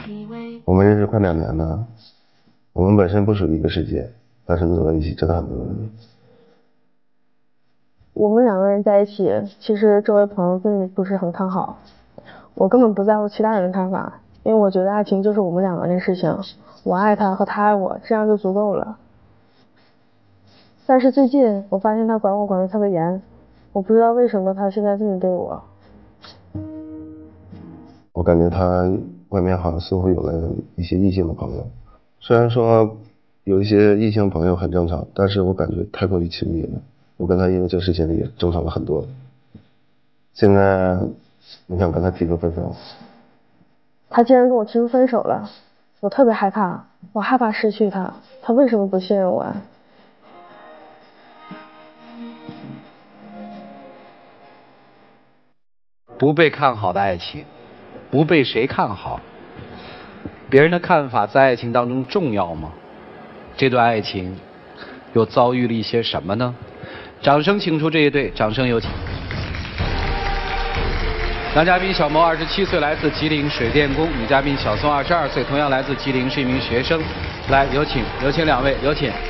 我们认识快2年了，我们本身不属于一个世界，但是能走到一起真的很不容易。 我们2个人在一起，其实周围朋友并不是很看好，我根本不在乎其他人的看法，因为我觉得爱情就是我们2个人的事情，我爱他和他爱我，这样就足够了。但是最近我发现他管我管得特别严，我不知道为什么他现在这么对我。 我感觉他外面好像似乎有了一些异性的朋友，虽然说有一些异性朋友很正常，但是我感觉太过于亲密了。我跟他因为这事情也争吵了很多，现在我想跟他提个分手。 他竟然跟我提出分手了，我特别害怕，我害怕失去他，他为什么不信任我啊？ 不被看好的爱情，不被谁看好，别人的看法在爱情当中重要吗？这段爱情又遭遇了一些什么呢？掌声请出这一对，掌声有请。男嘉宾小谋27岁，来自吉林水电工；女嘉宾小宋22岁，同样来自吉林，是一名学生。来，有请2位，有请。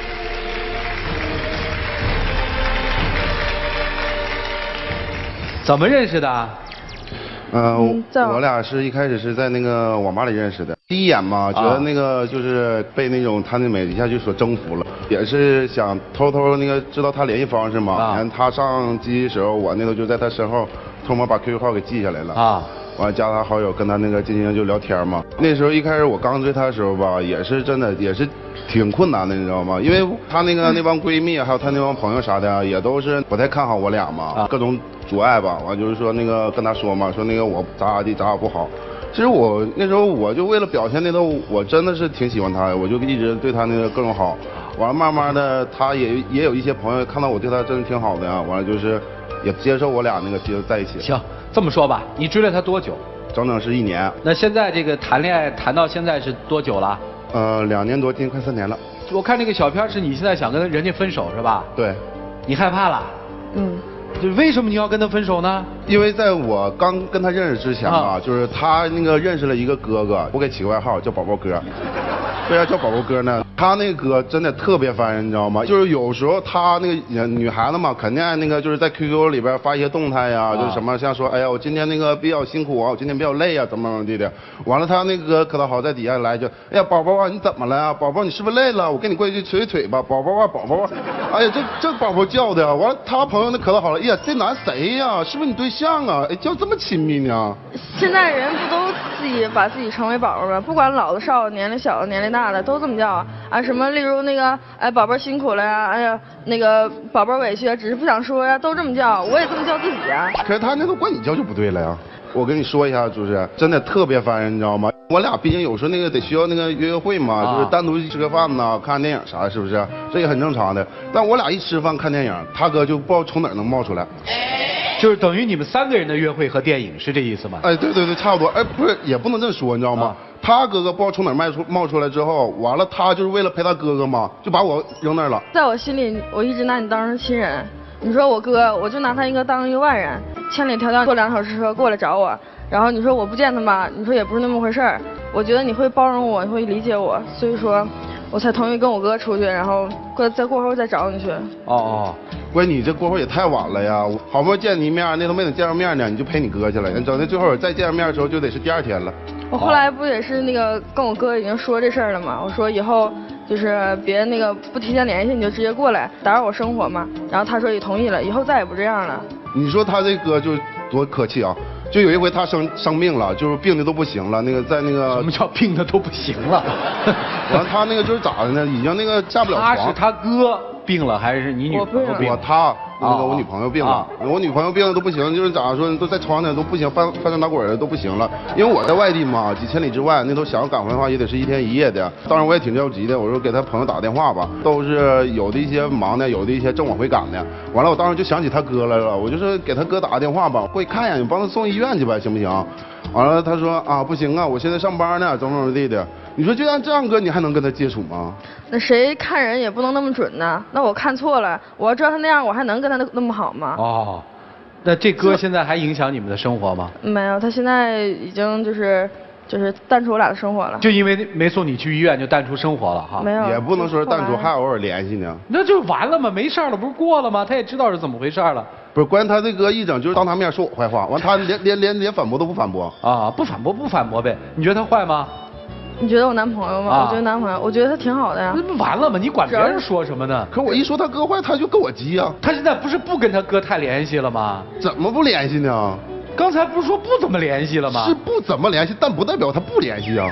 怎么认识的？ 我俩是一开始是在那个网吧里认识的，第一眼嘛，觉得那个就是被那种他那美一下就所征服了，也是想偷偷那个知道他联系方式嘛，然后他上机的时候，我那头就在他身后偷摸把 QQ 号给记下来了啊，完了加他好友，跟他那个进行就聊天嘛。那时候一开始我刚追他的时候吧，也是真的也是挺困难的，你知道吗？因为他那帮闺蜜还有他那帮朋友啥的，也都是不太看好我俩嘛，各种阻碍吧。完就是说那个跟他说嘛，说那个我咋不好。其实我那时候我就为了表现那头，我真的是挺喜欢他的，我就一直对他那个各种好。完了慢慢的，他也有一些朋友看到我对他真的挺好的呀，完了就是也接受我俩那个就在一起。 行，这么说吧，你追了他多久？ 整整是1年。 那现在这个谈恋爱谈到现在是多久了 ？2年多，今年快3年了。 我看那个小片是你现在想跟人家分手是吧？ 对。 你害怕了？就为什么你要跟他分手呢？ 因为在我刚跟他认识之前吧，就是他那个认识了一个哥哥，我给起个外号叫宝宝哥。为啥叫宝宝哥呢？他那个哥真的特别烦人，你知道吗？就是有时候他那个女孩子嘛，肯定爱那个就是在 QQ 里边发一些动态呀，就是什么像说，哎呀，我今天那个比较辛苦啊，我今天比较累啊，怎么地的。完了他那个可倒好，在底下来一句，哎呀，宝宝啊，你怎么了呀？宝宝，你是不是累了？我跟你过去捶腿吧，宝宝啊，宝宝啊。哎呀，这宝宝叫的，完了他朋友那可倒好了，哎呀，这男谁呀？是不是你对象啊？哎，叫这么亲密呢？ 现在人不都自己把自己称为宝宝吗？不管老的少的，年龄小的年龄大的都这么叫啊什么例如那个哎宝贝辛苦了呀，哎呀那个宝贝委屈啊，只是不想说呀，都这么叫，我也这么叫自己呀。 可是他那都管你叫就不对了呀。我跟你说一下，就是真的特别烦人，你知道吗？我俩毕竟有时候那个得需要那个约会嘛，就是单独去吃个饭呐，看电影啥的，是不是？这也很正常的。但我俩一吃饭看电影，他哥就不知道从哪能冒出来。 就是等于你们3个人的约会和电影是这意思吗？ 哎，对，差不多。哎，不是，也不能这么说，你知道吗？他哥哥不知道从哪冒出来之后，完了他就是为了陪他哥哥嘛，就把我扔那儿了。 在我心里，我一直拿你当成亲人。你说我哥，我就拿他应该当一个外人，千里迢迢坐2小时车过来找我，然后你说我不见他吧，你说也不是那么回事儿。我觉得你会包容我，你会理解我，所以说，我才同意跟我哥出去，然后再过会儿再找你去。 关键你这过会也太晚了呀！好不容易见你一面，那都没等见着面呢，你就陪你哥去了。你整的最后再见着面的时候，就得是第2天了。 我后来不也是那个跟我哥已经说这事儿了吗？我说以后就是别那个不提前联系，你就直接过来打扰我生活嘛。然后他说也同意了，以后再也不这样了。 你说他这哥就多客气啊！就有一回他生病了，就是病的都不行了，那个在那个什么叫病的都不行了？ 完了他那个就是咋的呢？已经那个下不了床。 他是他哥病了还是你女朋友病了？ 我女朋友病了，我女朋友病了都不行，就是咋说都在床上都不行，翻身打滚的都不行了。因为我在外地嘛，几千里之外，那都想要赶回来的话也得是1天1夜的。当然我也挺着急的，我说给他朋友打个电话吧，都是有的一些忙的，有的一些正往回赶的。完了我当时就想起他哥来了，我就是给他哥打个电话吧，过去看一眼，你帮他送医院去呗，行不行？完了他说啊不行啊，我现在上班呢，怎么地的。你说就像这样哥，你还能跟他接触吗？ 那谁看人也不能那么准呢？那我看错了，我要知道他那样，我还能跟他那么好吗？ 那这哥现在还影响你们的生活吗？ 没有，他现在已经就是就是淡出我俩的生活了。 就因为没送你去医院就淡出生活了哈？ 没有， 也不能说是淡出，还偶尔联系呢。 那就完了吗？没事了，不是过了吗？他也知道是怎么回事了。 不是，关键他这哥一整就是当他面说我坏话，完他连反驳都不反驳。 啊，不反驳呗。你觉得他坏吗？ 你觉得我男朋友吗？我觉得男朋友，我觉得他挺好的呀。 那不完了吗？你管别人说什么呢？ 可我一说他哥坏，他就跟我急啊。 他现在不是不跟他哥太联系了吗？ 怎么不联系呢？ 刚才不是说不怎么联系了吗？ 是不怎么联系，但不代表他不联系啊。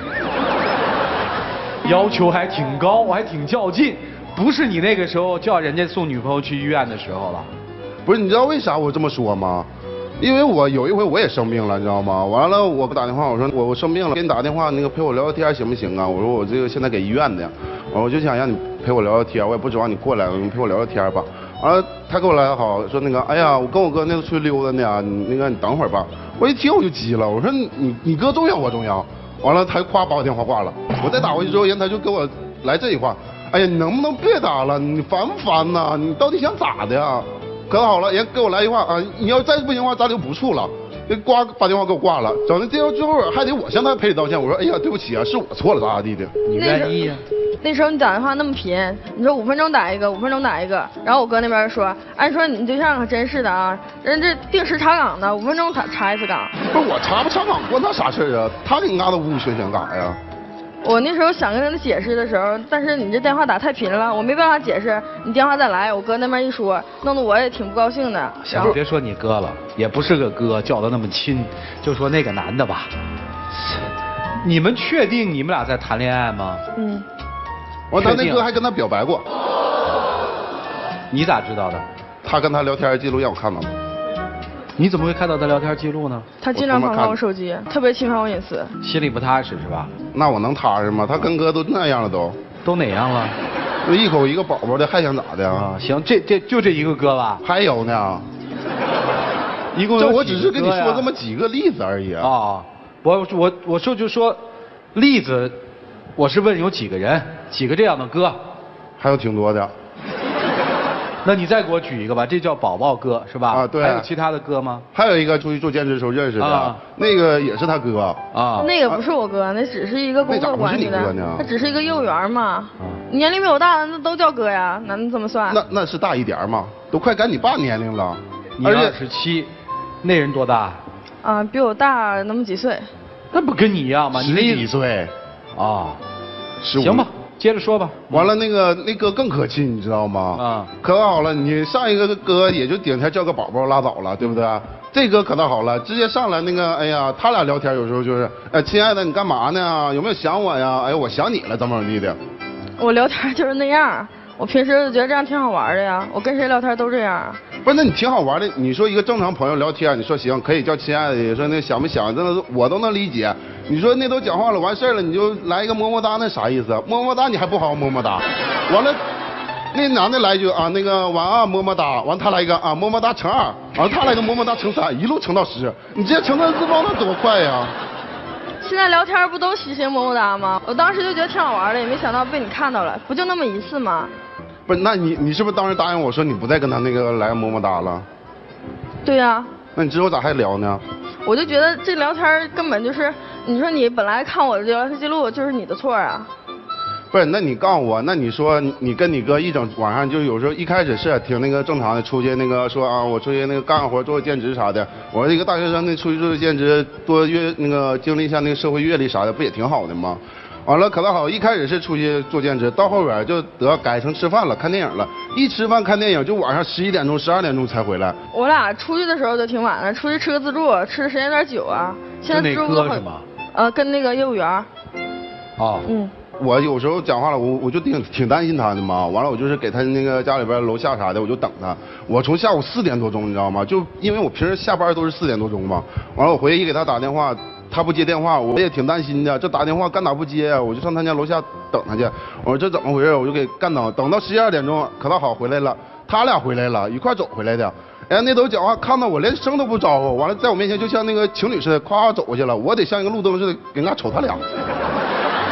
要求还挺高，还挺较劲，不是你那个时候叫人家送女朋友去医院的时候了。 不是，你知道为啥我这么说吗？因为我有一回我也生病了，你知道吗？完了我打电话，我说我生病了，给你打电话，那个陪我聊聊天行不行啊？我说我这个现在给医院的呀，我就想让你陪我聊聊天，我也不指望你过来，你陪我聊聊天吧。完了他给我来好说那个，哎呀，我跟我哥那个出去溜达呢，你等会儿吧。我一听我就急了，我说你哥重要我重要。完了他夸把我电话挂了，我再打过去之后，人他就给我来这一话，哎呀，你能不能别打了？你烦不烦呐？你到底想咋的呀？可好了，人给我来一句话啊，你要再不行的话，咱就不处了。把电话给我挂了，整的电话最后还得我向他赔礼道歉。我说，哎呀，对不起啊，是我错了，咋地的？ 你愿意呀？ 那时候你打电话那么频，你说5分钟打一个，5分钟打一个，然后我哥那边说，按说你对象可真是的啊，人这定时查岗的，5分钟查一次岗。 不是我查不查岗关他啥事啊？他给你嘎达呜呜旋旋干啥呀？ 我那时候想跟他解释的时候，但是你这电话打太频了，我没办法解释。你电话再来，我哥那边一说，弄得我也挺不高兴的。 行，别说你哥了，也不是个哥，叫得那么亲，就说那个男的吧。你们确定你们俩在谈恋爱吗？ 嗯。 完，他那哥还跟他表白过。 你咋知道的？ 他跟他聊天记录让我看到了。 你怎么会看到他聊天记录呢？ 他经常看我手机，特别侵犯我隐私， 心里不踏实是吧？ 那我能踏实吗？他跟哥都那样了都哪样了？ 一口一个宝宝的，还想咋的啊？行，就这一个哥吧？ 还有呢？ 一共这我只是跟你说这么几个例子而已啊。我说就说例子，我是问有几个人，几个这样的哥？ 还有挺多的。 那你再给我举一个吧，这叫宝宝哥是吧？ 啊，对。 还有其他的哥吗？ 还有一个出去做兼职的时候认识的，那个也是他哥。 啊。那个不是我哥，那只是一个工作关系的。他只是一个幼儿园嘛。年龄比我大，那都叫哥呀，那怎么算？ 那是大一点嘛，都快赶你爸年龄了。 你27，那人多大？ 啊，比我大那么几岁。 那不跟你一样吗？ 你10几岁。 啊。 15。 行吧。接着说吧。 完了，那哥更可气，你知道吗？啊，可好了，你上一个哥也就顶天叫个宝宝拉倒了，对不对？这哥可倒好了，直接上来那个，哎呀，他俩聊天有时候就是，亲爱的，你干嘛呢？有没有想我呀？哎，我想你了，怎么地的？ 我聊天就是那样，我平时觉得这样挺好玩的呀，我跟谁聊天都这样。 不是，那你挺好玩的。你说一个正常朋友聊天，你说行可以叫亲爱的，你说那想不想？真的我都能理解。你说那都讲话了，完事儿了，你就来一个么么哒，那啥意思？么么哒你还不好好么么哒？完了，那男的来一句啊，那个晚安么么哒，完他来一个啊么么哒乘2，完他来个么么哒乘3，一路乘到10，你直接乘到4方那多快呀！ 现在聊天不都实行么么哒吗？我当时就觉得挺好玩的，也没想到被你看到了，不就那么一次吗？ 不是，那你是不是当时答应我说你不再跟他那个来个么么哒了？ 对呀。 那你之后咋还聊呢？ 我就觉得这聊天根本就是，你说你本来看我的聊天记录就是你的错啊。 不是，那你告诉我，那你说你跟你哥一整晚上就有时候一开始是挺那个正常的，出去那个说啊，我出去那个干活做个兼职啥的。我说一个大学生那出去做兼职，多那个经历一下那个社会阅历啥的，不也挺好的吗？完了可倒好，一开始是出去做兼职，到后边就得改成吃饭了，看电影了。一吃饭看电影就晚上11点钟、12点钟才回来。我俩出去的时候就挺晚的，出去吃个自助，吃的时间有点久啊。现在自助是吗？ 跟那个业务员。 哦。 嗯。 我有时候讲话了，我就挺担心他的嘛。完了，我就是给他那个家里边楼下啥的，我就等他。我从下午4点多钟，你知道吗？就因为我平时下班都是4点多钟嘛。完了，我回去一给他打电话。他不接电话，我也挺担心的。这打电话干哪不接啊？我就上他家楼下等他去。我说这怎么回事？我就给干等到11、12点钟，可倒好回来了。他俩回来了，一块走回来的。哎，那都讲话看到我连声都不招呼，完了在我面前就像那个情侣似的，夸走过去了。我得像一个路灯似的给人家瞅他俩。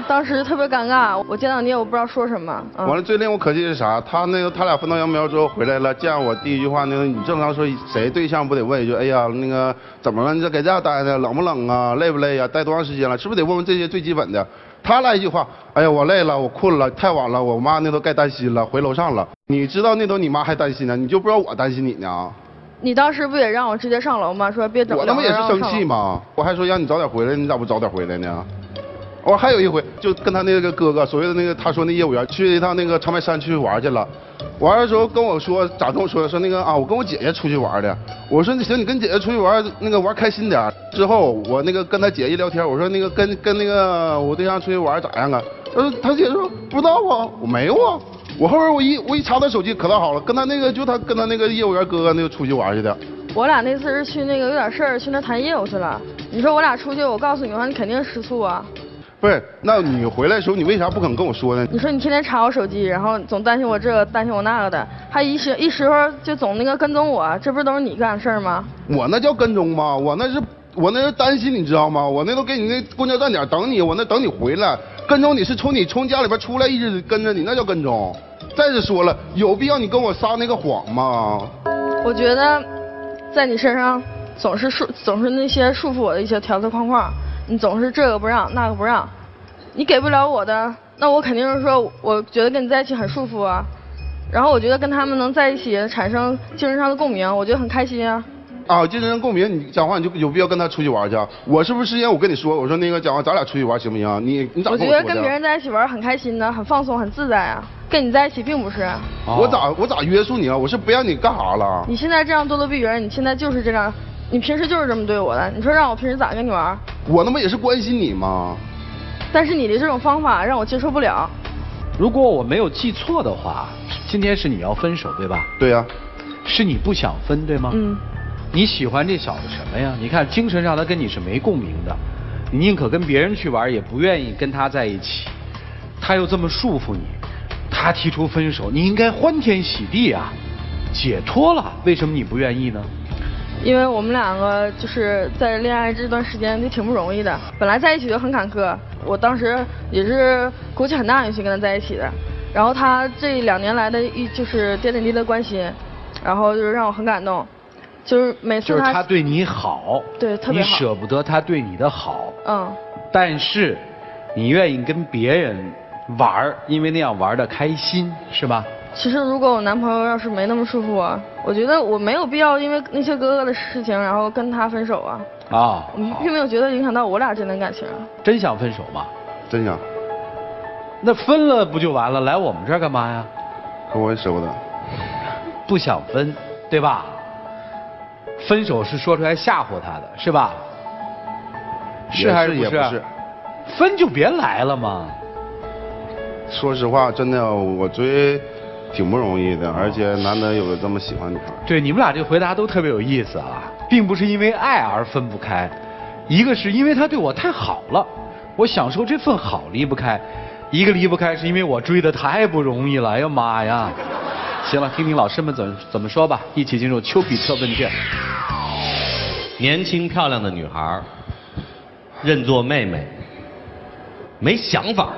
当时特别尴尬，我见到你也我不知道说什么。 完了，最令我可气是啥？他俩分道扬镳之后回来了，见我第一句话你正常说谁对象不得问一句，哎呀怎么了？你这搁家待的冷不冷啊？累不累呀？待多长时间了？是不是得问问这些最基本的？他来一句话，哎呀我累了，我困了，太晚了，我妈都该担心了，回楼上了。你知道你妈还担心呢，你就不知道我担心你呢？ 你当时不也让我直接上楼吗？说别整。 我他妈也是生气吗？我还说让你早点回来，你咋不早点回来呢？我还有一回就跟他那个哥哥，所谓的他说那业务员去一趟长白山去玩去了，玩的时候跟我说咋跟我说我跟我姐姐出去玩的。我说行，你跟姐姐出去玩玩开心点。之后我跟他姐一聊天，我说跟我对象出去玩咋样啊？他姐说不知道啊，我没有啊。我后边我一查他手机可倒好了，跟他跟他那个业务员哥哥出去玩去的。 我俩那次是去有点事儿去那谈业务去了。你说我俩出去，我告诉你的话，你肯定吃醋啊。 不是，那你回来的时候你为啥不肯跟我说呢？ 你说你天天查我手机，然后总担心我这个担心我那个的，还一时候就总跟踪我，这不是都是你干的事儿吗？ 我那叫跟踪吗？我那是担心，你知道吗？我那都给你公交站点等你，我那等你回来。跟踪你是从你家里边出来一直跟着你，那叫跟踪。再者说了，有必要你跟我撒那个谎吗？ 我觉得，在你身上总是那些束缚我的一些条条框框，你总是这个不让那个不让，你给不了我的，那我肯定是说，我觉得跟你在一起很舒服啊。然后我觉得跟他们能在一起产生精神上的共鸣，我觉得很开心啊。 精神上共鸣，你讲话你就有必要跟他出去玩去？我是不是之前我跟你说，我说讲话咱俩出去玩行不行？你咋跟我说的？ 我觉得跟别人在一起玩很开心的，很放松很自在啊。跟你在一起并不是。 我咋约束你了？我是不让你干啥了？ 你现在这样咄咄逼人，你现在就是这样，你平时就是这么对我的。你说让我平时咋跟你玩？ 我他妈也是关心你吗？ 但是你的这种方法让我接受不了。 如果我没有记错的话，今天是你要分手对吧？ 对呀。 是你不想分对吗？ 嗯。 你喜欢这小子什么呀？你看精神上他跟你是没共鸣的，你宁可跟别人去玩，也不愿意跟他在一起。他又这么束缚你，他提出分手，你应该欢天喜地啊，解脱了。为什么你不愿意呢？ 因为我们两个就是在恋爱这段时间就挺不容易的，本来在一起就很坎坷，我当时也是鼓起很大勇气跟他在一起的。然后他这2年来的就是点点滴滴的关心，然后就是让我很感动。就是每次他对你好， 对特别好， 你舍不得他对你的好， 但是你愿意跟别人玩，因为那样玩的开心，是吧？ 其实如果我男朋友要是没那么束缚我觉得我没有必要因为那些哥哥的事情然后跟他分手啊。我并没有觉得影响到我俩这段感情。 真想分手吗？ 真想。 那分了不就完了？来我们这儿干嘛呀？ 可我也舍不得。 不想分，对吧？分手是说出来吓唬他的，是吧？是还是不是？ 也不是。 分就别来了嘛。 说实话，真的我追挺不容易的，而且难得有个这么喜欢女孩。 对，你们俩这回答都特别有意思啊，并不是因为爱而分不开，一个是因为他对我太好了，我享受这份好离不开，一个离不开是因为我追的太不容易了，哎呀妈呀！行了，听听老师们怎么说吧，一起进入丘比特问卷。 年轻漂亮的女孩，认作妹妹，没想法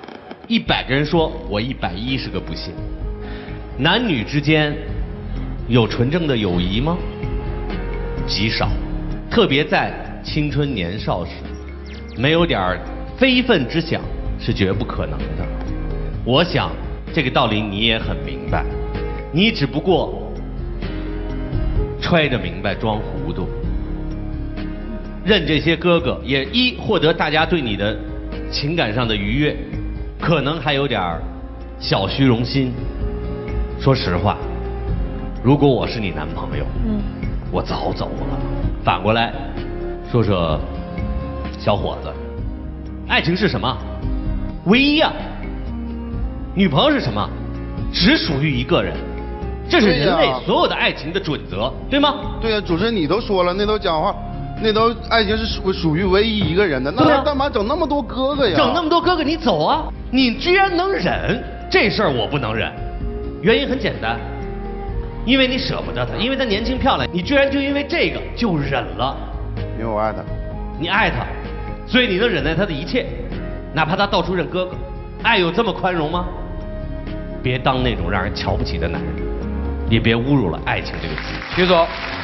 ，100个人说我110个不信。男女之间有纯正的友谊吗？极少，特别在青春年少时，没有点非分之想是绝不可能的。我想这个道理你也很明白。你只不过揣着明白装糊涂，认这些哥哥也获得大家对你的情感上的愉悦，可能还有点小虚荣心。说实话，如果我是你男朋友，我早走了。反过来说说小伙子，爱情是什么？唯一啊。女朋友是什么？只属于一个人。这是人类所有的爱情的准则，对吗？ 对呀，主持人你都说了，那都讲话，那都爱情是属于唯一一个人的，那干嘛整那么多哥哥呀？ 整那么多哥哥，你走啊！你居然能忍，这事儿我不能忍。原因很简单，因为你舍不得他，因为他年轻漂亮，你居然就因为这个就忍了。 因为我爱他。 你爱他，所以你能忍耐他的一切。 哪怕他到处认哥哥，爱有这么宽容吗？别当那种让人瞧不起的男人，也别侮辱了爱情这个词。 徐总，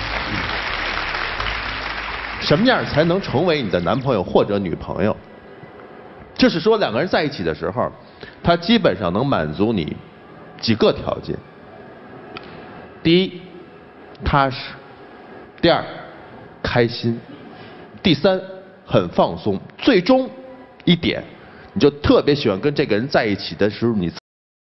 什么样才能成为你的男朋友或者女朋友？就是说两个人在一起的时候，他基本上能满足你几个条件。第一，踏实；第二，开心；第三，很放松。最终一点，你就特别喜欢跟这个人在一起的时候，你。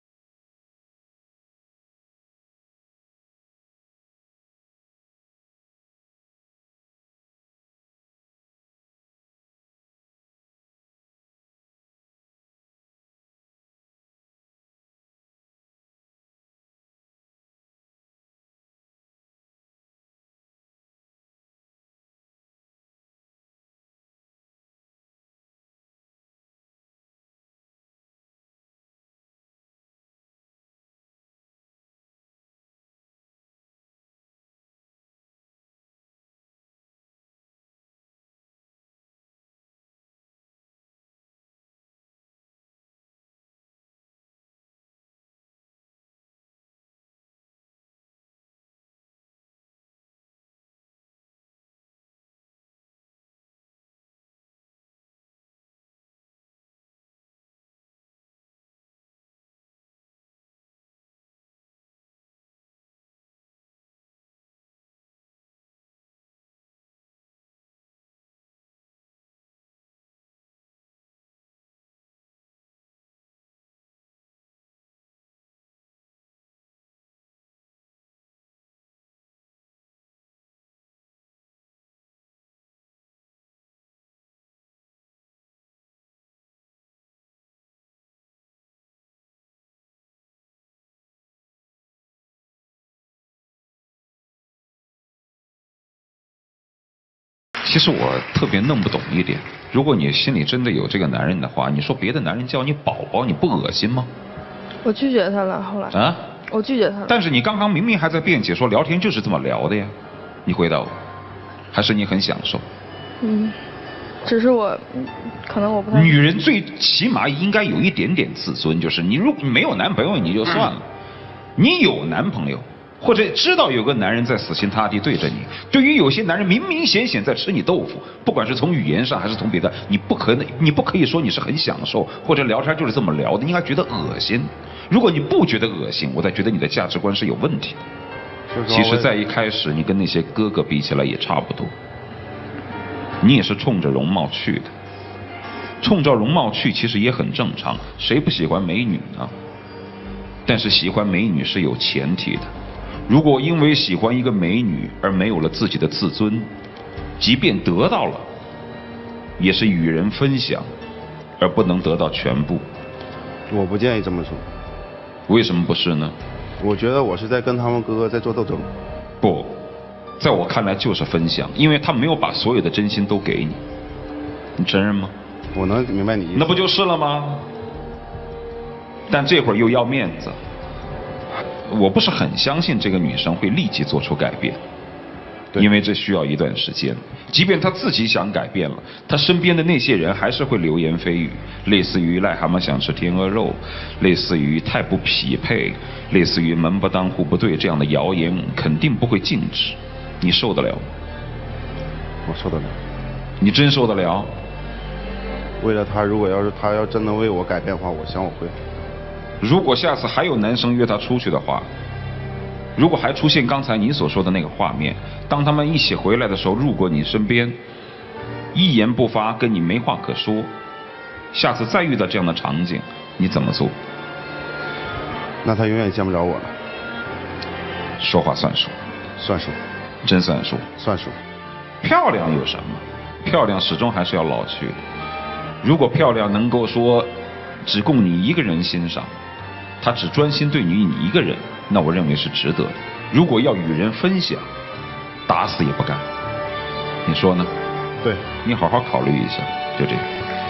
其实我特别弄不懂一点，如果你心里真的有这个男人的话，你说别的男人叫你宝宝，你不恶心吗？ 我拒绝他了，后来。啊？我拒绝他了。 但是你刚刚明明还在辩解说聊天就是这么聊的呀，你回答我，还是你很享受？ 只是我，可能我不太。 女人最起码应该有一点点自尊，就是你如果没有男朋友你就算了，你有男朋友。或者知道有个男人在死心塌地对着你，对于有些男人明明显显在吃你豆腐，不管是从语言上还是从别的，你不可以说你是很享受，或者聊天就是这么聊的，你还觉得恶心。如果你不觉得恶心，我才觉得你的价值观是有问题的。其实，在一开始你跟那些哥哥比起来也差不多，你也是冲着容貌去的，冲着容貌去其实也很正常，谁不喜欢美女呢？但是喜欢美女是有前提的。如果因为喜欢一个美女而没有了自己的自尊，即便得到了，也是与人分享，而不能得到全部。 我不建议这么说。 为什么不是呢？ 我觉得我是在跟他们哥哥在做斗争。 不，在我看来就是分享，因为他没有把所有的真心都给你。你承认吗？ 我能明白你意思。 那不就是了吗？但这会儿又要面子。我不是很相信这个女生会立即做出改变，因为这需要一段时间。即便她自己想改变了，她身边的那些人还是会流言蜚语，类似于癞蛤蟆想吃天鹅肉，类似于太不匹配，类似于门不当户不对这样的谣言，肯定不会禁止。你受得了吗？ 我受得了。 你真受得了？ 为了他，如果他要真的为我改变的话，我想我会。 如果下次还有男生约她出去的话，如果还出现刚才你所说的那个画面，当他们一起回来的时候路过你身边，一言不发，跟你没话可说，下次再遇到这样的场景，你怎么做？ 那他永远见不着我了。 说话算数。 算数。 真算数。 算数。 漂亮有什么？漂亮始终还是要老去的。如果漂亮能够说只供你一个人欣赏，他只专心对你一个人，那我认为是值得的。如果要与人分享，打死也不干。你说呢？ 对， 你好好考虑一下，就这样。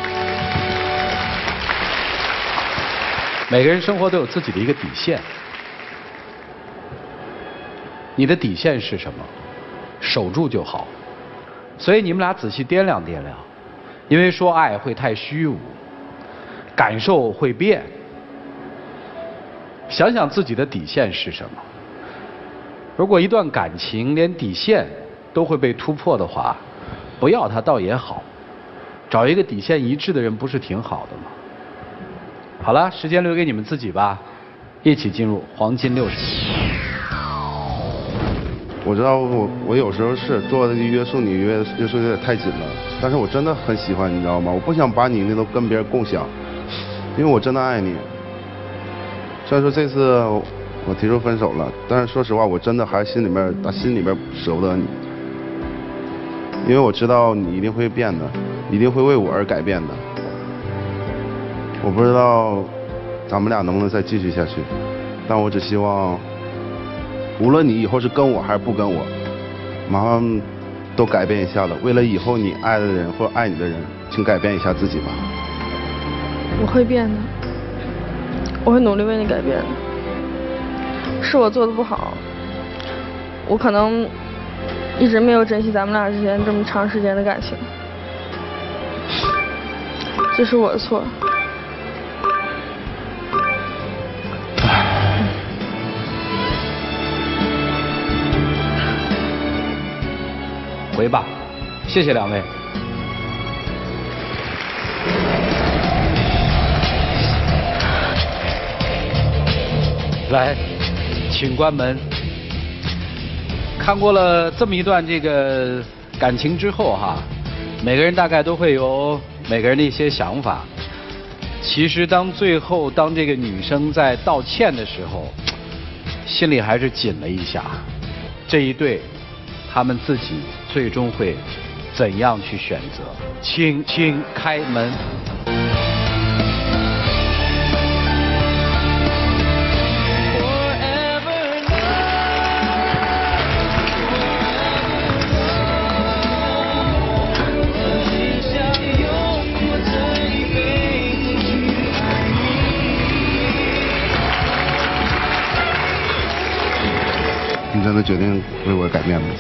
每个人生活都有自己的一个底线，你的底线是什么？守住就好。所以你们俩仔细掂量掂量，因为说爱会太虚无， 感受会变。想想自己的底线是什么。如果一段感情连底线都会被突破的话，不要它倒也好。找一个底线一致的人不是挺好的吗？好了，时间留给你们自己吧，一起进入黄金60。 我知道我有时候是做的约束你约束有点太紧了，但是我真的很喜欢你知道吗？我不想把你那都跟别人共享，因为我真的爱你。虽然说这次我提出分手了，但是说实话，我真的还心里面舍不得你，因为我知道你一定会变的，一定会为我而改变的。我不知道咱们俩能不能再继续下去，但我只希望，无论你以后是跟我还是不跟我，麻烦都改变一下了。为了以后你爱的人或爱你的人，请改变一下自己吧。 我会变的，我会努力为你改变的。是我做的不好，我可能一直没有珍惜咱们俩之间这么长时间的感情，这是我的错。 回吧，谢谢两位。来，请关门。看过了这么一段这个感情之后哈，每个人大概都会有每个人的一些想法。其实最后这个女生在道歉的时候，心里还是紧了一下。这一对，他们自己最终会怎样去选择？请开门。 你真的决定为我改变吗？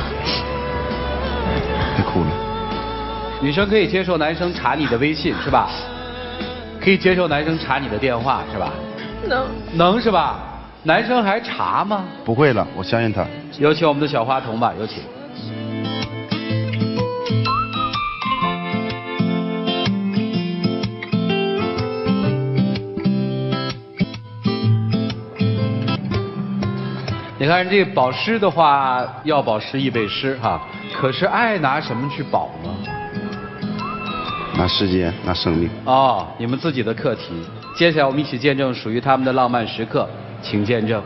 别哭了。 女生可以接受男生查你的微信是吧？可以接受男生查你的电话是吧？能是吧？男生还查吗？ 不会了，我相信他。 有请我们的小花童吧，有请。你看这保湿的话，要保湿易被湿哈，可是爱拿什么去保呢？ 拿时间，拿生命。 哦，你们自己的课题。接下来我们一起见证属于他们的浪漫时刻，请见证。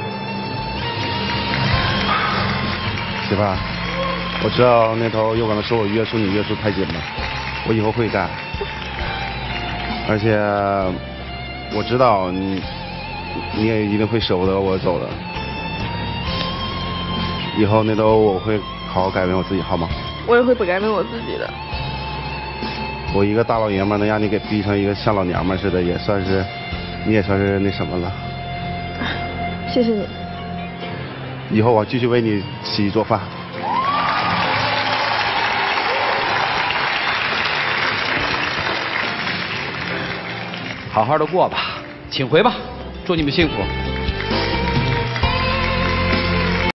媳妇儿，我知道那头又可能说我约束你约束太紧了，我以后会改。而且我知道你也一定会舍不得我走的。以后那都我会好好改变我自己，好吗？ 我也会不改变我自己的。 我一个大老爷们能让你给逼成一个像老娘们似的，你也算是那什么了。 谢谢你。 以后我继续为你洗衣做饭。 好好的过吧，请回吧，祝你们幸福。